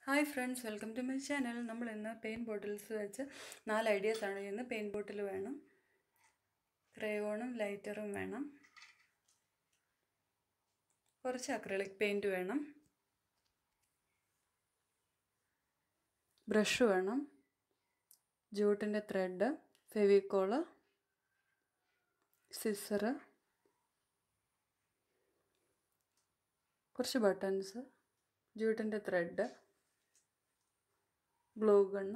Hi friends, welcome to my channel. നമ്മൾ ഇന്ന് paint bottles വെച്ച് 4 ഐഡിയാസ് ആണ് ചെയ്യുന്നത്. പെയിന്റ് ബോട്ടിൽ വേണം, ക്രയോണും ലൈറ്ററും വേണം, കുറച്ച് അക്രിലിക് പെയിന്റ് വേണം, ബ്രഷ് വേണം, ജൂട്ടിന്റെ ത്രെഡ്, ഫെവിക്കോൾ, സിസർ, കുറച്ച് ബട്ടൺസ്, ജൂട്ടിന്റെ ത്രെഡ്, ഗ്ലൂ ഗണ്ണ്,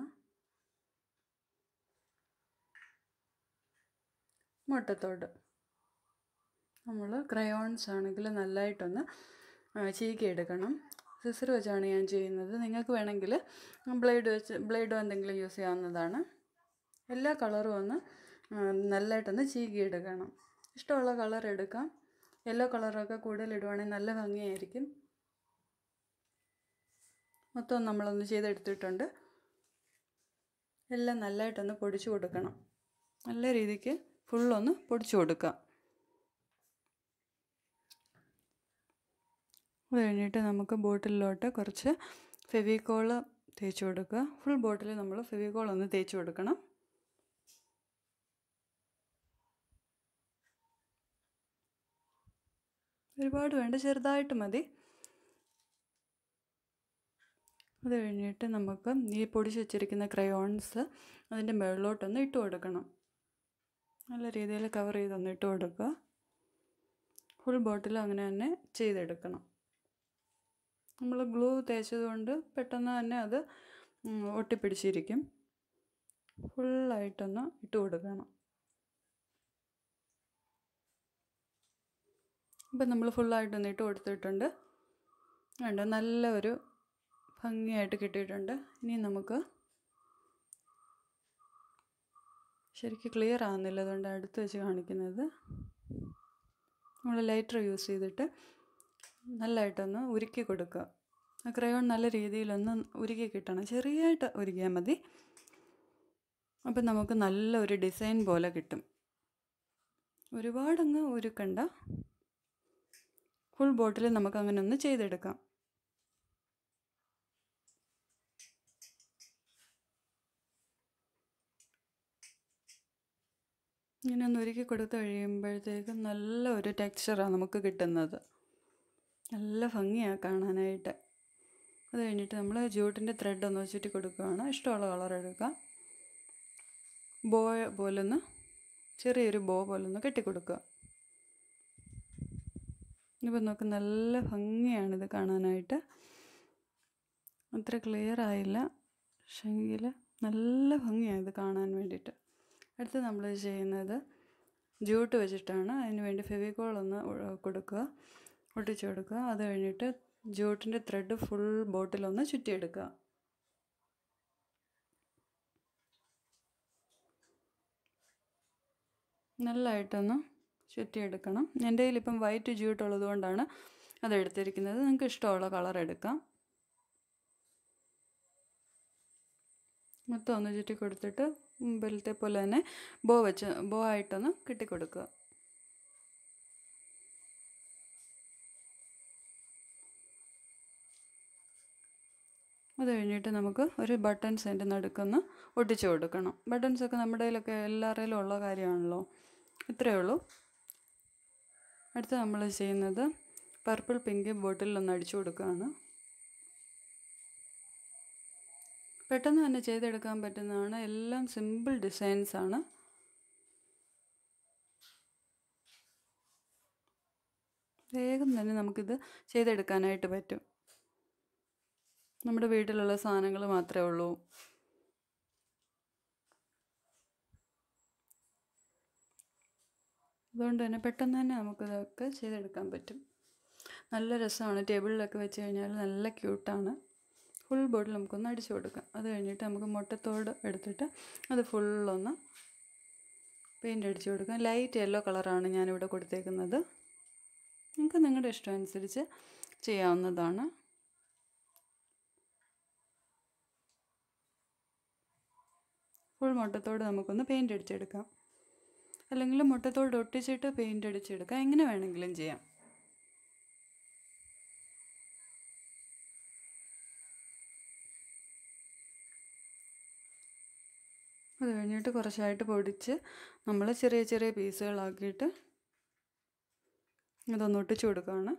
മുട്ടത്തോട്. നമ്മൾ ക്രയോൺസ് ആണെങ്കിൽ നല്ലതായിട്ടൊന്ന് ചീകിയെടുക്കണം. സിസർ വെച്ചാണ് ഞാൻ ചെയ്യുന്നത്. നിങ്ങൾക്ക് വേണമെങ്കിൽ ബ്ലേഡോ എന്തെങ്കിലും യൂസ് ചെയ്യാവുന്നതാണ്. എല്ലാ കളറും ഒന്ന് നല്ലതായിട്ടൊന്ന് ചീകിയെടുക്കണം. ഇഷ്ടമുള്ള കളർ എടുക്കാം. യെല്ലോ കളറൊക്കെ കൂടുതൽ ഇടുവാണെങ്കിൽ നല്ല ഭംഗിയായിരിക്കും. മൊത്തം നമ്മളൊന്ന് ചെയ്തെടുത്തിട്ടുണ്ട്. എല്ലാം നല്ലതായിട്ടൊന്ന് പൊടിച്ചു കൊടുക്കണം. നല്ല രീതിക്ക് ഫുള്ളൊന്ന് പൊടിച്ചു കൊടുക്കാം. അത് കഴിഞ്ഞിട്ട് നമുക്ക് ബോട്ടിലോട്ട് കുറച്ച് ഫെവിക്കോൾ തേച്ച് കൊടുക്കുക. ഫുൾ ബോട്ടിൽ നമ്മൾ ഫെവിക്കോൾ ഒന്ന് തേച്ച് കൊടുക്കണം. ഒരുപാട് വേണ്ട, ചെറുതായിട്ട് മതി. അത് കഴിഞ്ഞിട്ട് നമുക്ക് ഈ പൊടിച്ച് വെച്ചിരിക്കുന്ന ക്രയോൺസ് അതിൻ്റെ മുകളിലോട്ടൊന്ന് ഇട്ട് കൊടുക്കണം. നല്ല രീതിയിൽ കവർ ചെയ്തൊന്ന് ഇട്ട് കൊടുക്കുക. ഫുൾ ബോട്ടിൽ അങ്ങനെ തന്നെ ചെയ്തെടുക്കണം. നമ്മൾ ഗ്ലൂ തേച്ചതുകൊണ്ട് പെട്ടെന്ന് തന്നെ അത് ഒട്ടിപ്പിടിച്ചിരിക്കും. ഫുള്ളായിട്ടൊന്ന് ഇട്ട് കൊടുക്കണം. ഇപ്പം നമ്മൾ ഫുള്ളായിട്ടൊന്ന് ഇട്ട് കൊടുത്തിട്ടുണ്ട്. വേണ്ട, നല്ല ഒരു ഭംഗിയായിട്ട് കിട്ടിയിട്ടുണ്ട്. ഇനി നമുക്ക് ശരിക്കും ക്ലിയർ ആകുന്നില്ല, അതുകൊണ്ട് അടുത്ത് വെച്ച് കാണിക്കുന്നത്. നമ്മൾ ലൈറ്റർ യൂസ് ചെയ്തിട്ട് നല്ലതായിട്ടൊന്ന് ഉരുക്കി കൊടുക്കുക. ആ ക്രയോൺ നല്ല രീതിയിലൊന്ന് ഉരുക്കി കിട്ടണം. ചെറിയായിട്ട് ഉരുക്കിയാൽ മതി. അപ്പം നമുക്ക് നല്ലൊരു ഡിസൈൻ പോലെ കിട്ടും. ഒരുപാടങ്ങ് ഉരുക്കണ്ട. ഫുൾ ബോട്ടിൽ നമുക്ക് അങ്ങനെ ഒന്ന് ചെയ്തെടുക്കാം. ഇങ്ങനെ ഒന്ന് ഒരുക്കി കൊടുത്ത് കഴിയുമ്പോഴത്തേക്കും നല്ല ഒരു ടെക്സ്ചറാണ് നമുക്ക് കിട്ടുന്നത്. നല്ല ഭംഗിയാണ് കാണാനായിട്ട്. അത് കഴിഞ്ഞിട്ട് നമ്മൾ ജൂട്ടിൻ്റെ ത്രെഡ് ഒന്ന് ചുറ്റി കൊടുക്കുകയാണ്. ഇഷ്ടമുള്ള കളർ എടുക്കാം. ബോ പോലൊന്ന് ചെറിയൊരു ബോ പോലൊന്ന് കെട്ടിക്കൊടുക്കുക. ഇപ്പം നമുക്ക് നല്ല ഭംഗിയാണിത് കാണാനായിട്ട്. അത്ര ക്ലിയർ ആയില്ല, പക്ഷെങ്കിൽ നല്ല ഭംഗിയാണ് ഇത് കാണാൻ വേണ്ടിയിട്ട്. അടുത്ത് നമ്മൾ ചെയ്യുന്നത് ജൂട്ട് വെച്ചിട്ടാണ്. അതിന് വേണ്ടി ഫെവിക്കോൾ ഒന്ന് കൊടുക്കുക, ഒട്ടിച്ചു കൊടുക്കുക. അത് കഴിഞ്ഞിട്ട് ജൂട്ടിൻ്റെ ത്രെഡ് ഫുൾ ബോട്ടിലൊന്ന് ചുറ്റിയെടുക്കുക. നല്ലതായിട്ടൊന്ന് ചുറ്റിയെടുക്കണം. എൻ്റെ കയ്യിലിപ്പം വൈറ്റ് ജൂട്ട് ഉള്ളത് കൊണ്ടാണ് അതെടുത്തിരിക്കുന്നത്. നിങ്ങൾക്ക് ഇഷ്ടമുള്ള കളർ എടുക്കാം. മൊത്തം ഒന്ന് ചുറ്റി കൊടുത്തിട്ട് മുമ്പിലത്തെ പോലെ തന്നെ ബോ ആയിട്ടൊന്ന് കെട്ടിക്കൊടുക്കുക. അത് കഴിഞ്ഞിട്ട് നമുക്ക് ഒരു ബട്ടൺസ് അതിൻ്റെ നടുക്കൊന്ന് ഒട്ടിച്ചു കൊടുക്കണം. ബട്ടൺസൊക്കെ നമ്മുടെ കയ്യിലൊക്കെ എല്ലാവരുടെയിലും ഉള്ള കാര്യമാണല്ലോ. ഇത്രയേ ഉള്ളൂ. അടുത്ത് നമ്മൾ ചെയ്യുന്നത് പർപ്പിൾ പിങ്ക് ബോട്ടിലൊന്ന് അടിച്ചു കൊടുക്കുകയാണ്. പെട്ടെന്ന് തന്നെ ചെയ്തെടുക്കാൻ പറ്റുന്നതാണ്. എല്ലാം സിമ്പിൾ ഡിസൈൻസാണ്. വേഗം തന്നെ നമുക്കിത് ചെയ്തെടുക്കാനായിട്ട് പറ്റും. നമ്മുടെ വീട്ടിലുള്ള സാധനങ്ങൾ മാത്രമേ ഉള്ളൂ. അതുകൊണ്ട് തന്നെ പെട്ടെന്ന് തന്നെ നമുക്കിതൊക്കെ ചെയ്തെടുക്കാൻ പറ്റും. നല്ല രസമാണ്. ടേബിളിലൊക്കെ വെച്ച് കഴിഞ്ഞാൽ നല്ല ക്യൂട്ടാണ്. ഫുൾ ബോട്ടിൽ നമുക്കൊന്ന് അടിച്ചു കൊടുക്കാം. അത് കഴിഞ്ഞിട്ട് നമുക്ക് മുട്ടത്തോട് എടുത്തിട്ട് അത് ഫുള്ളൊന്ന് പെയിൻ്റ് അടിച്ചു കൊടുക്കാം. ലൈറ്റ് യെല്ലോ കളറാണ് ഞാനിവിടെ കൊടുത്തേക്കുന്നത്. നിങ്ങൾക്ക് നിങ്ങളുടെ ഇഷ്ടം അനുസരിച്ച് ചെയ്യാവുന്നതാണ്. ഫുൾ മുട്ടത്തോട് നമുക്കൊന്ന് പെയിൻ്റ് അടിച്ചെടുക്കാം. അല്ലെങ്കിൽ മുട്ടത്തോട് ഒട്ടിച്ചിട്ട് പെയിൻ്റ് അടിച്ചെടുക്കാം. എങ്ങനെ വേണമെങ്കിലും ചെയ്യാം. അത് കഴിഞ്ഞിട്ട് കുറച്ചായിട്ട് പൊടിച്ച് നമ്മൾ ചെറിയ ചെറിയ പീസുകളാക്കിയിട്ട് ഇതൊന്ന് ഒട്ടിച്ചു കൊടുക്കുകയാണ്.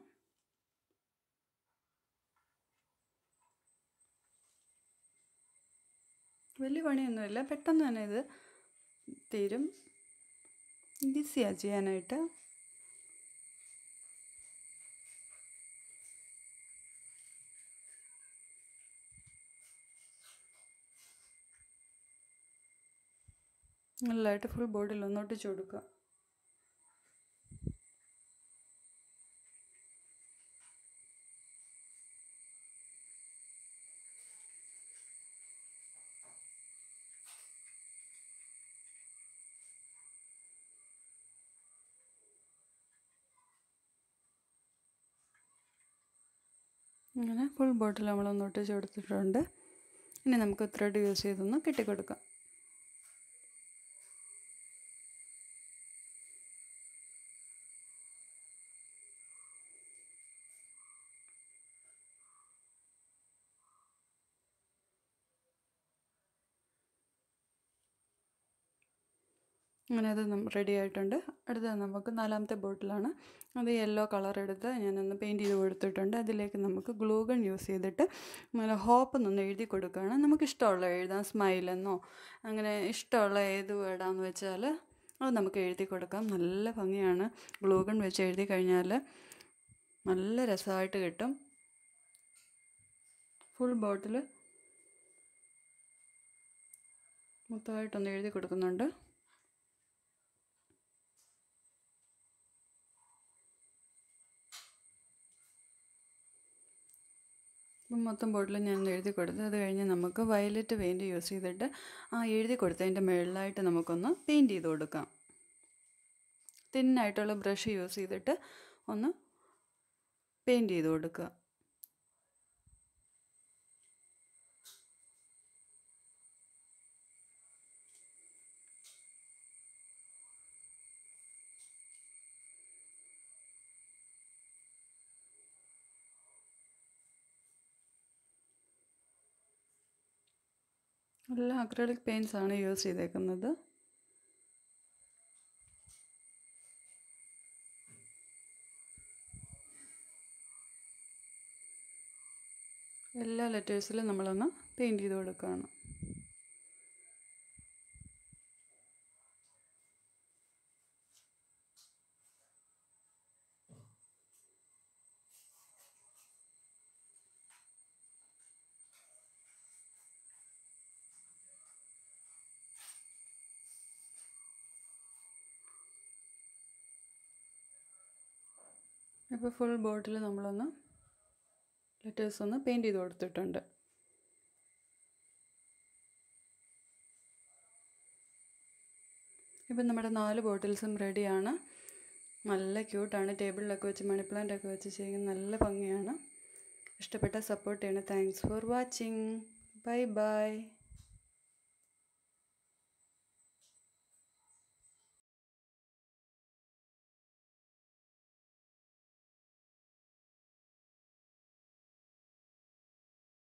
വലിയ പണിയൊന്നുമില്ല, പെട്ടെന്ന് തന്നെ ഇത് തീരും. ഈസിയാണ് ചെയ്യാനായിട്ട്. നല്ലതായിട്ട് ഫുൾ ബോഡിയിൽ ഒന്ന് ഒട്ടിച്ചു കൊടുക്കുക. ഇങ്ങനെ ഫുൾ ബോട്ടിൽ നമ്മളൊന്ന് ഒട്ടിച്ച് കൊടുത്തിട്ടുണ്ട്. ഇനി നമുക്ക് ത്രെഡ് യൂസ് ചെയ്തൊന്ന് കെട്ടിക്കൊടുക്കാം. അങ്ങനെ അത് റെഡി ആയിട്ടുണ്ട്. അടുത്തത് നമുക്ക് 4ാമത്തെ ബോട്ടിലാണ്. അത് യെല്ലോ കളർ എടുത്ത് ഞാനൊന്ന് പെയിൻറ്റ് ചെയ്ത് കൊടുത്തിട്ടുണ്ട്. അതിലേക്ക് നമുക്ക് ഗ്ലൂ ഗൺ യൂസ് ചെയ്തിട്ട് നല്ല ഹോപ്പ് എന്നൊന്ന് എഴുതി കൊടുക്കുകയാണ്. നമുക്കിഷ്ടമുള്ള എഴുതാം, സ്മൈലെന്നോ അങ്ങനെ ഇഷ്ടമുള്ള ഏത് വേർഡാന്ന് വെച്ചാൽ അത് നമുക്ക് എഴുതി കൊടുക്കാം. നല്ല ഭംഗിയാണ്. ഗ്ലൂ ഗൺ വെച്ച് എഴുതി കഴിഞ്ഞാൽ നല്ല രസമായിട്ട് കിട്ടും. ഫുൾ ബോട്ടിൽ മൊത്തമായിട്ടൊന്ന് എഴുതി കൊടുക്കുന്നുണ്ട്. അപ്പം മൊത്തം ബോട്ടിൽ ഞാൻ എഴുതി കൊടുത്തു. അത് കഴിഞ്ഞ് നമുക്ക് വയലറ്റ് പെയിൻറ്റ് യൂസ് ചെയ്തിട്ട് ആ എഴുതി കൊടുത്തതിൻ്റെ മുകളിലായിട്ട് നമുക്കൊന്ന് പെയിൻറ്റ് ചെയ്ത് കൊടുക്കാം. തിന്നായിട്ടുള്ള ബ്രഷ് യൂസ് ചെയ്തിട്ട് ഒന്ന് പെയിൻറ്റ് ചെയ്ത് കൊടുക്കുക. നല്ല അക്രിലിക് പെയിൻറ്റ്സ് ആണ് യൂസ് ചെയ്തേക്കുന്നത്. എല്ലാ ലെറ്റേഴ്സിലും നമ്മളൊന്ന് പെയിൻറ്റ് ചെയ്ത് കൊടുക്കുകയാണ്. ഇപ്പോൾ ഫുൾ ബോട്ടിൽ നമ്മളൊന്ന് ലെറ്റേഴ്സ് ഒന്ന് പെയിൻറ്റ് ചെയ്ത് കൊടുത്തിട്ടുണ്ട്. ഇപ്പം നമ്മുടെ 4 ബോട്ടിൽസും റെഡിയാണ്. നല്ല ക്യൂട്ടാണ്. ടേബിളിലൊക്കെ വെച്ച് മണി പ്ലാന്റ് ഒക്കെ വെച്ച് ചെയ്യുന്നത് നല്ല ഭംഗിയാണ്. ഇഷ്ടപ്പെട്ട സപ്പോർട്ട് ചെയ്യണം. Thanks for watching. Bye by.